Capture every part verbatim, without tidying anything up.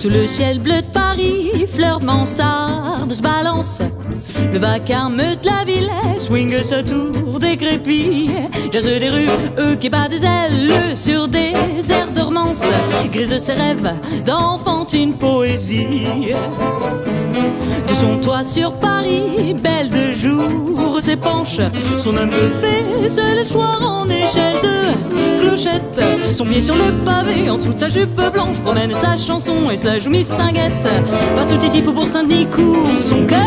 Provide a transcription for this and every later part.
Sous le ciel bleu de Paris, fleurs de mansarde se balancent. Le vacarme de la ville swing sa tour décrépit. Jazz des rues, eux qui battent des ailes sur des airs de romance. Grise ses rêves d'enfantine poésie. De son toit sur Paris, belle de jour s'épanche. Son homme peu fait, c'est le soir en échelle de clochette. Son pied sur le pavé, en dessous de sa jupe blanche, promène sa chanson et se la joue mistinguette. Face au Titi, pour Saint-Denis court son cœur.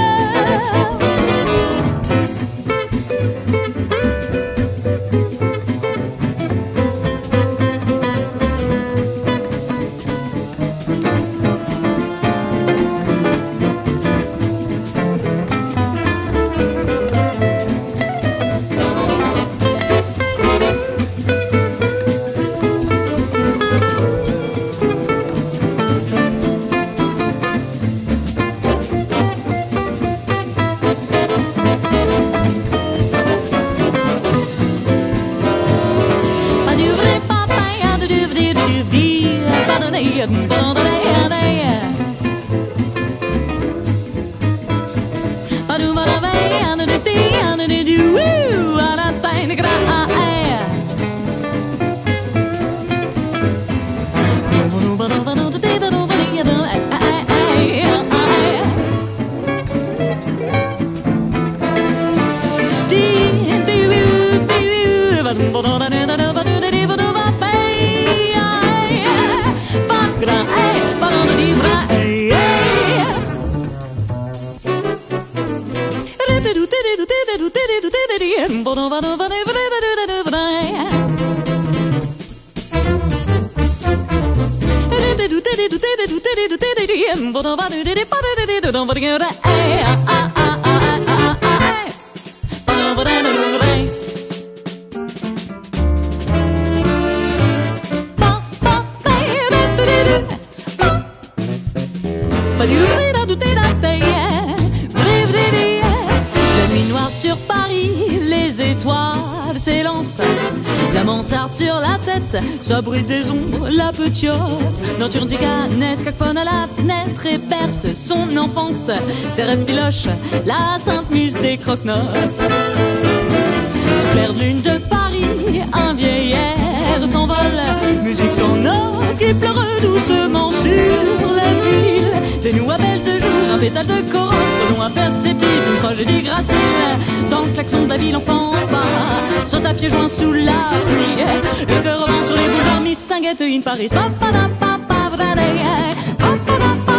La nuit noire sur Paris, les étoiles s'élancent. La mansarde sur la tête, s'abrite des ombres, la petite nature dicanesque faune à la fenêtre et berce son enfance. Ses rêves filoches, la sainte muse des croque-notes. Sous clair de lune de Paris, un vieil air s'envole. Musique sans notes qui pleure doucement sur la ville. Des nous appellent toujours un pétale de corolle, non imperceptible, une tragédie gracile. Dans le klaxon de la ville, enfant pas saute à pieds joints sous la pluie. Le cœur revint sur les boulevards, mistinguette in Paris. Pa, pa, da, pa, pa, da, da, pa, pa, da, pa.